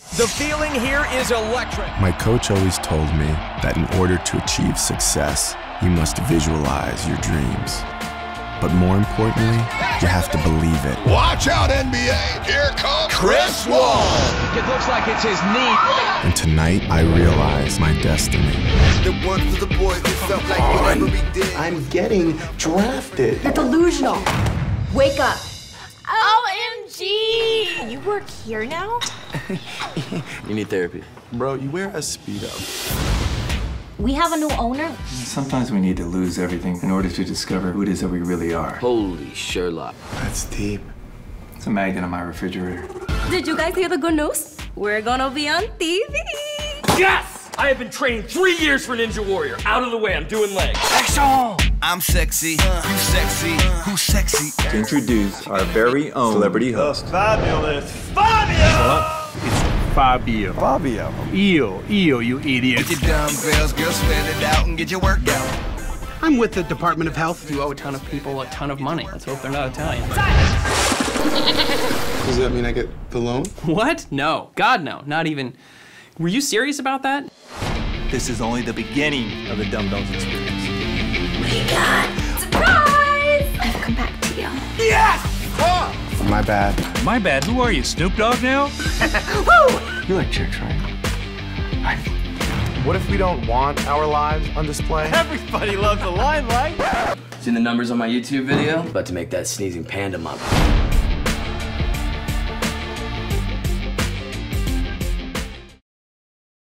The feeling here is electric. My coach always told me that in order to achieve success, you must visualize your dreams. But more importantly, you have to believe it. Watch out, NBA! Here comes Chris Wall! It looks like it's his knee. And tonight, I realize my destiny. The one for the boys, it felt like whatever we did. I'm getting drafted. You're delusional. Wake up. OMG! You work here now? You need therapy. Bro, you wear a Speedo. We have a new owner. Sometimes we need to lose everything in order to discover who it is that we really are. Holy Sherlock. That's deep. It's a magnet on my refrigerator. Did you guys hear the good news? We're gonna be on TV. Yes! I have been training 3 years for Ninja Warrior. Out of the way, I'm doing legs. I'm sexy, who's sexy, who's sexy? To introduce our very own celebrity host. Fabulous Fabio! It's Fabio. Fabio. Io, you idiot. Get your dumbbells, girl, sweat it out and get your workout. I'm with the Department of Health. You owe a ton of people a ton of money. Let's hope they're not Italian. Does that mean I get the loan? What? No. God, no. Not even. Were you serious about that? This is only the beginning of the Dumbbells experience. We got surprise! I've come back to you. Yes! My bad. My bad. Who are you, Snoop Dogg now? Woo! You like chicks, right? What if we don't want our lives on display? Everybody loves the limelight. Seen the numbers on my YouTube video? About to make that sneezing panda model.